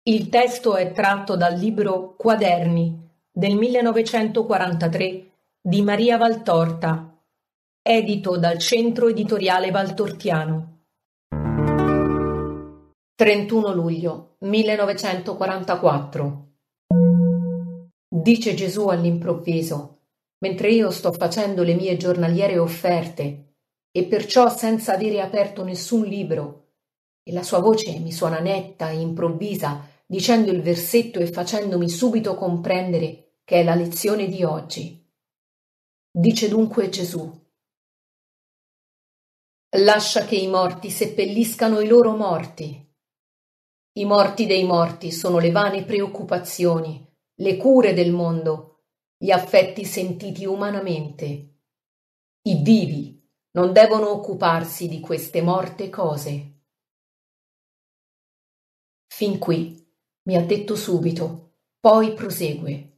Il testo è tratto dal libro Quaderni del 1943 di Maria Valtorta, edito dal Centro Editoriale Valtortiano. 31 luglio 1944. Dice Gesù all'improvviso, mentre io sto facendo le mie giornaliere offerte e perciò senza avere aperto nessun libro, e la sua voce mi suona netta e improvvisa, dicendo il versetto e facendomi subito comprendere che è la lezione di oggi. Dice dunque Gesù: lascia che i morti seppelliscano i loro morti. I morti dei morti sono le vane preoccupazioni, le cure del mondo, gli affetti sentiti umanamente. I vivi non devono occuparsi di queste morte cose. Fin qui mi ha detto subito, poi prosegue.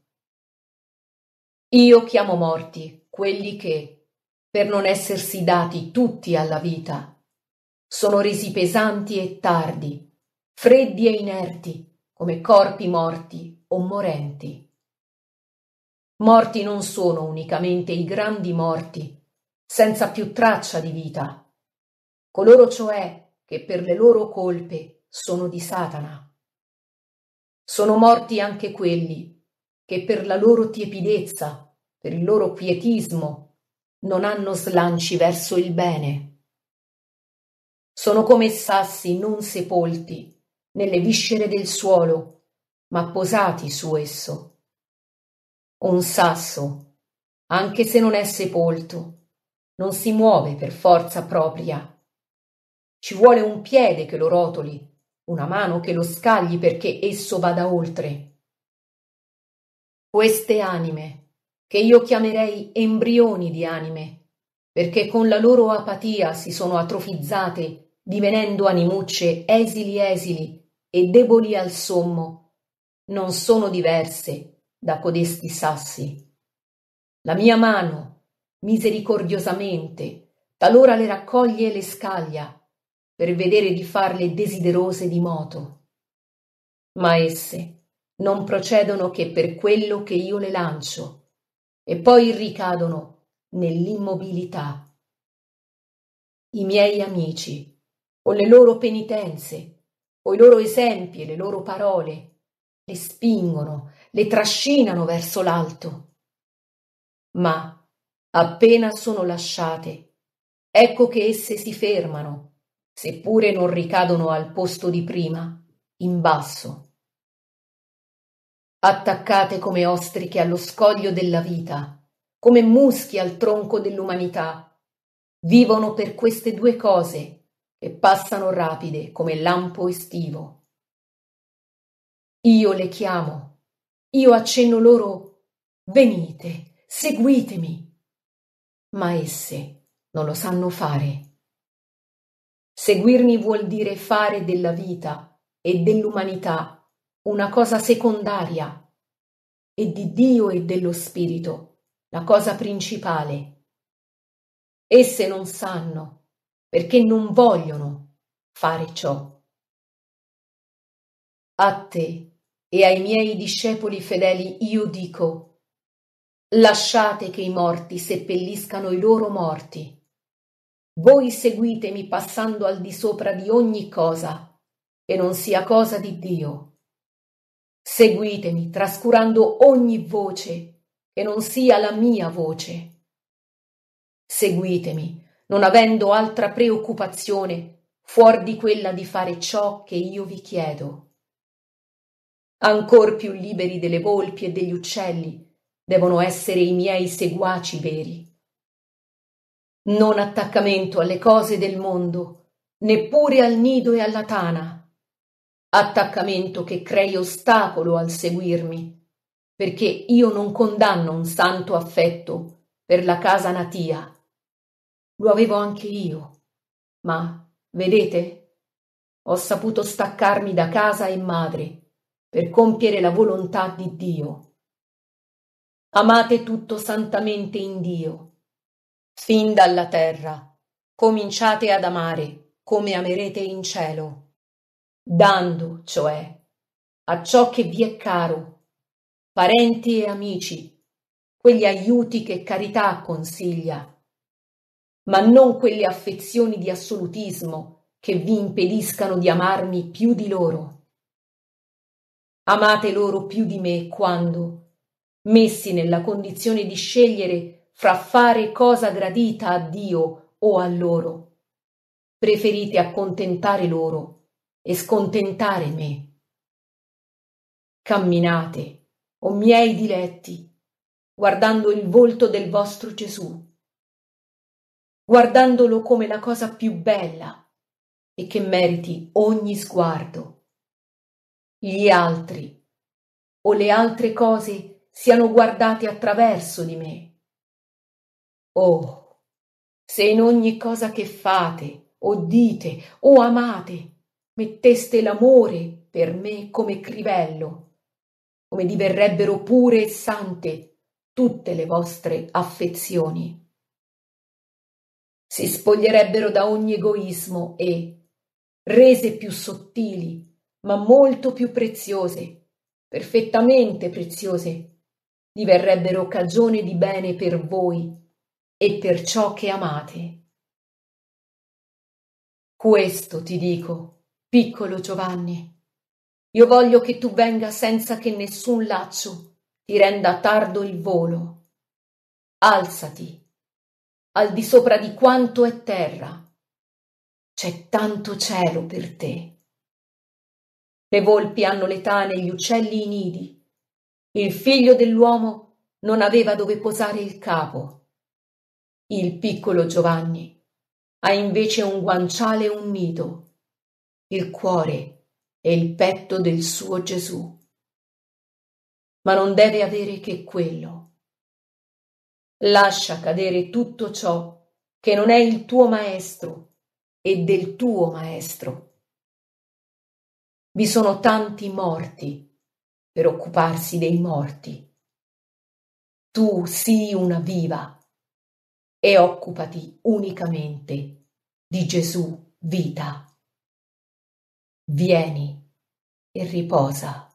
Io chiamo morti quelli che, per non essersi dati tutti alla vita, sono resi pesanti e tardi, freddi e inerti, come corpi morti o morenti. Morti non sono unicamente i grandi morti, senza più traccia di vita, coloro cioè che per le loro colpe sono di Satana. Sono morti anche quelli che per la loro tiepidezza, per il loro quietismo, non hanno slanci verso il bene. Sono come sassi non sepolti nelle viscere del suolo, ma posati su esso. Un sasso, anche se non è sepolto, non si muove per forza propria. Ci vuole un piede che lo rotoli, una mano che lo scagli perché esso vada oltre. Queste anime, che io chiamerei embrioni di anime, perché con la loro apatia si sono atrofizzate, divenendo animucce esili e deboli al sommo, non sono diverse da codesti sassi. La mia mano, misericordiosamente, talora le raccoglie e le scaglia, per vedere di farle desiderose di moto. Ma esse non procedono che per quello che io le lancio, e poi ricadono nell'immobilità. I miei amici, con le loro penitenze, coi loro esempi e le loro parole, le spingono, le trascinano verso l'alto. Ma, appena sono lasciate, ecco che esse si fermano, seppure non ricadono al posto di prima, in basso. Attaccate come ostriche allo scoglio della vita, come muschi al tronco dell'umanità, vivono per queste due cose che passano rapide come lampo estivo. Io le chiamo, io accenno loro, venite, seguitemi, ma esse non lo sanno fare. Seguirmi vuol dire fare della vita e dell'umanità una cosa secondaria e di Dio e dello Spirito la cosa principale. Esse non sanno perché non vogliono fare ciò. A te e ai miei discepoli fedeli io dico: lasciate che i morti seppelliscano i loro morti. Voi seguitemi passando al di sopra di ogni cosa che non sia cosa di Dio. Seguitemi trascurando ogni voce che non sia la mia voce. Seguitemi non avendo altra preoccupazione fuor di quella di fare ciò che io vi chiedo. Ancor più liberi delle volpi e degli uccelli devono essere i miei seguaci veri. Non attaccamento alle cose del mondo, neppure al nido e alla tana. Attaccamento che crei ostacolo al seguirmi, perché io non condanno un santo affetto per la casa natia. Lo avevo anche io, ma, vedete, ho saputo staccarmi da casa e madre per compiere la volontà di Dio. Amate tutto santamente in Dio. Fin dalla terra cominciate ad amare come amerete in cielo, dando, cioè, a ciò che vi è caro, parenti e amici, quegli aiuti che carità consiglia, ma non quelle affezioni di assolutismo che vi impediscano di amarmi più di loro. Amate loro più di me quando, messi nella condizione di scegliere fra fare cosa gradita a Dio o a loro, preferite accontentare loro e scontentare me. Camminate, o miei diletti, guardando il volto del vostro Gesù, guardandolo come la cosa più bella e che meriti ogni sguardo. Gli altri o le altre cose siano guardate attraverso di me. Oh, se in ogni cosa che fate, o dite, o amate, metteste l'amore per me come crivello, come diverrebbero pure e sante tutte le vostre affezioni. Si spoglierebbero da ogni egoismo e, rese più sottili, ma molto più preziose, perfettamente preziose, diverrebbero cagione di bene per voi e per ciò che amate. Questo ti dico, piccolo Giovanni. Io voglio che tu venga senza che nessun laccio ti renda tardo il volo. Alzati, al di sopra di quanto è terra. C'è tanto cielo per te. Le volpi hanno le tane e gli uccelli i nidi. Il figlio dell'uomo non aveva dove posare il capo. Il piccolo Giovanni ha invece un guanciale e un nido, il cuore e il petto del suo Gesù. Ma non deve avere che quello. Lascia cadere tutto ciò che non è il tuo maestro e del tuo maestro. Vi sono tanti morti per occuparsi dei morti. Tu sii una viva e occupati unicamente di Gesù vita. Vieni e riposa.